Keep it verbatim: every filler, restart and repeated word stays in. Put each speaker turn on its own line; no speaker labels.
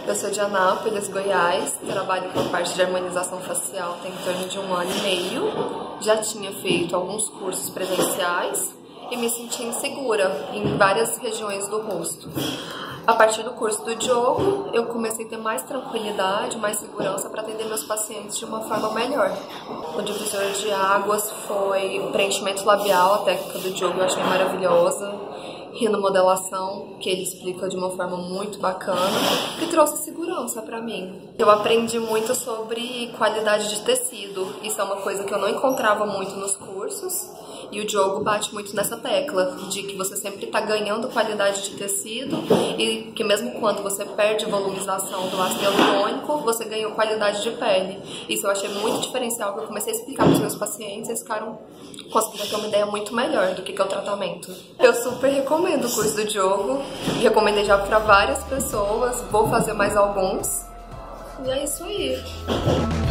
Eu sou de Anápolis, Goiás, trabalho com a parte de harmonização facial tem em torno de um ano e meio. Já tinha feito alguns cursos presenciais e me senti insegura em várias regiões do rosto. A partir do curso do Diogo, eu comecei a ter mais tranquilidade, mais segurança para atender meus pacientes de uma forma melhor. O divisor de águas foi o preenchimento labial, a técnica do Diogo eu achei maravilhosa. Rinomodelação, que ele explica de uma forma muito bacana e trouxe segurança para mim. Eu aprendi muito sobre qualidade de tecido, isso é uma coisa que eu não encontrava muito nos cursos e o Diogo bate muito nessa tecla de que você sempre está ganhando qualidade de tecido e que mesmo quando você perde volumização do ácido hialurônico, você ganhou qualidade de pele. Isso eu achei muito diferencial, que eu comecei a explicar para os meus pacientes e eles ficaram conseguindo ter uma ideia muito melhor do que é o tratamento. Eu super recomendo o curso do Diogo, recomendei já para várias pessoas, vou fazer mais alguns, e é isso aí.